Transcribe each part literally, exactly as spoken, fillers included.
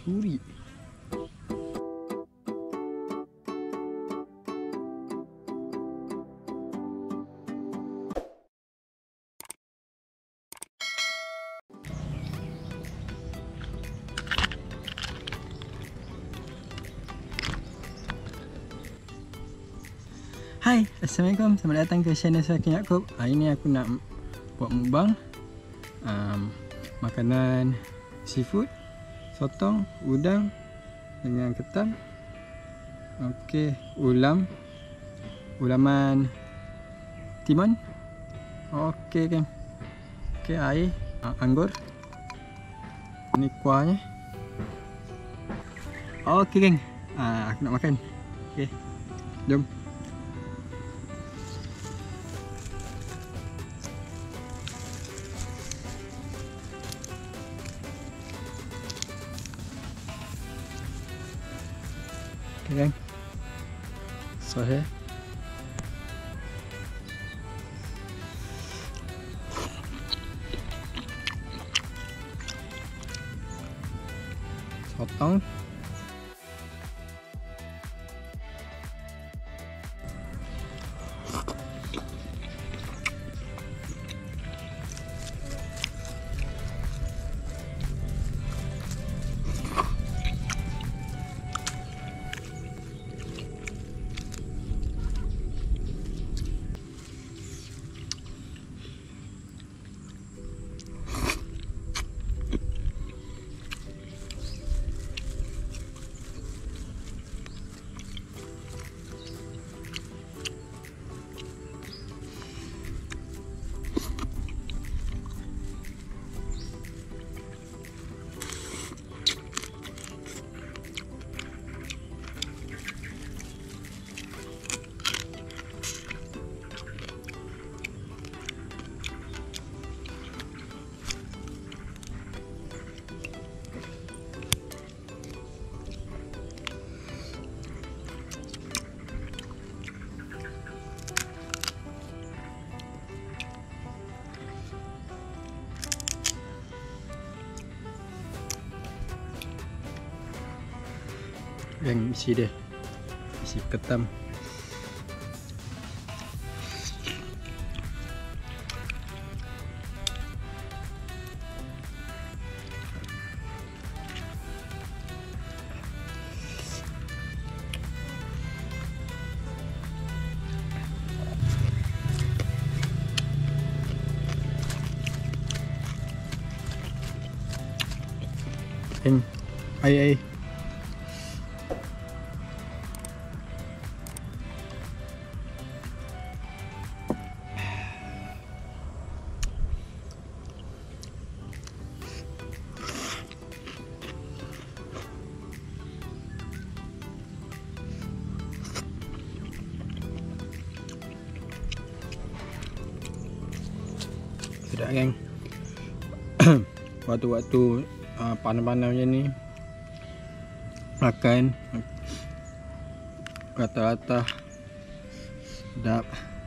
Suri. Hai, Assalamualaikum. Selamat datang ke channel saya, King Yaakob. Hari ni aku nak buat mukbang um, makanan seafood, sotong, udang dengan ketam. Okey, ulam ulaman timun. Okey geng. Okey, air, anggur. Ni kuahnya. Okey geng. Ah, aku nak makan. Okey. Jom. Okay, gang. So here. Sotong. Yang isi dia, isi ketam. Yang air air. Sedap geng. Waktu-waktu uh, panas-panas macam ni makan rata-rata sedap.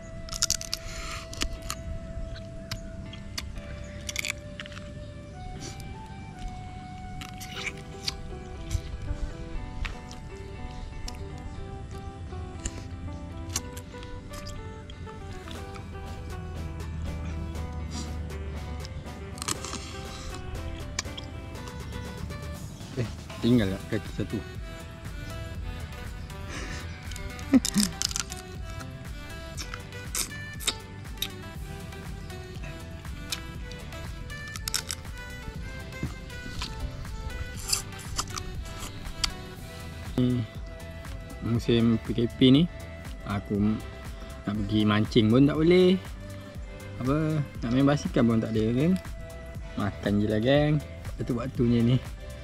Eh, tinggal lah kaki satu. Musim P K P ni aku nak pergi mancing pun tak boleh. Apa, nak main basikal pun tak ada geng. Makan je lah geng. Waktu-waktunya ni.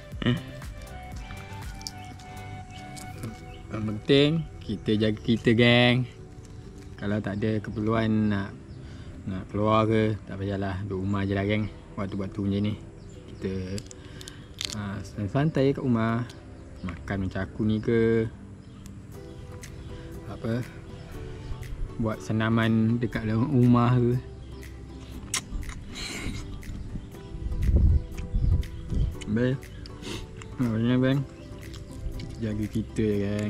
Yang penting kita jaga kita geng. Kalau tak ada keperluan nak nak keluar ke, tak payahlah, duduk rumah je lah geng. Waktu-waktunya ni kita uh, santai kat rumah, makan macam aku ni ke, apa, buat senaman dekat dalam rumah ke. Ambil Namanya bang, jaga kita kan.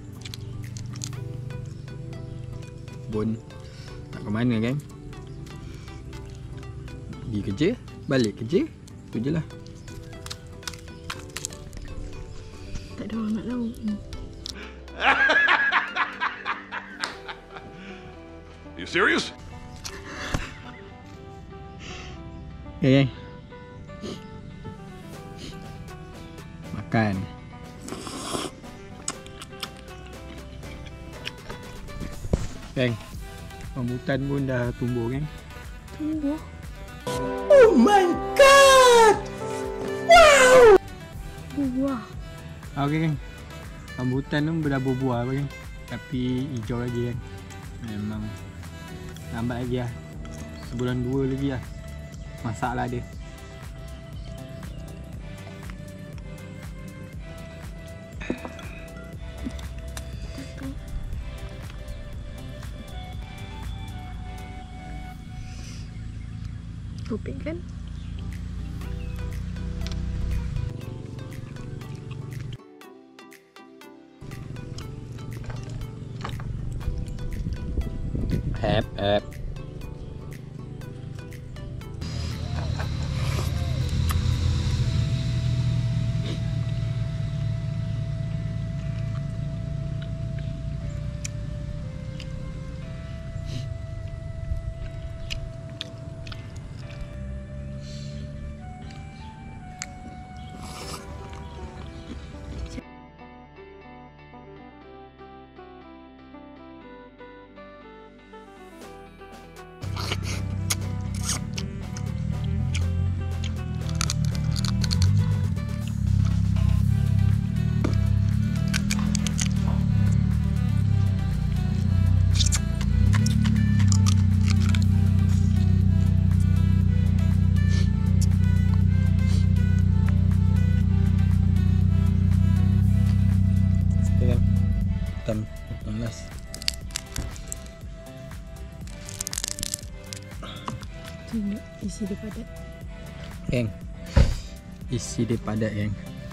Bon tak ke mana kan. Pergi kerja, balik kerja, tu je lah. Tak ada orang nak lauk. Are you serious? Okay, gang. Makan. Gang, rambutan pun dah tumbuh kan. Tumbuh. Oh my god! Wow! Buah. Okay kan. Rambutan tu dah berbuah kan. Tapi hijau lagi kan. Memang lambat lagi lah. Sebulan dua lagi lah. Masak lah dia. Topik kan? Hep, hep. Hitam, panas. Tunjuk isi dia padat. Geng, isi dia padat geng.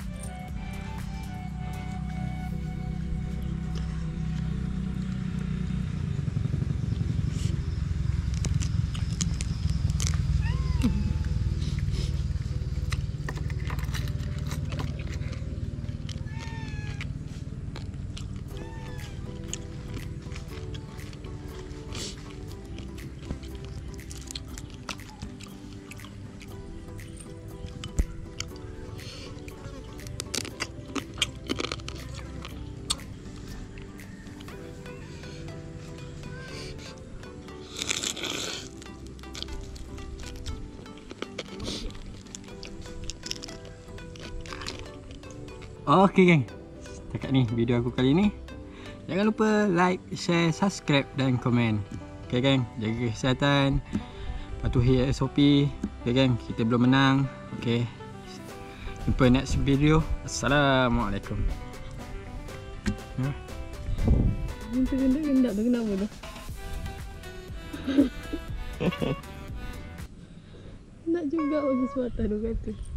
Okey geng, setakat ni video aku kali ni. Jangan lupa like, share, subscribe dan komen. Okey geng, jaga kesihatan, patuhi S O P. Okey geng, kita belum menang. Okey, jumpa next video. Assalamualaikum. Ha? Yang tergendak-gendak tu kenapa tu? Nak juga bagi suatan tu kata.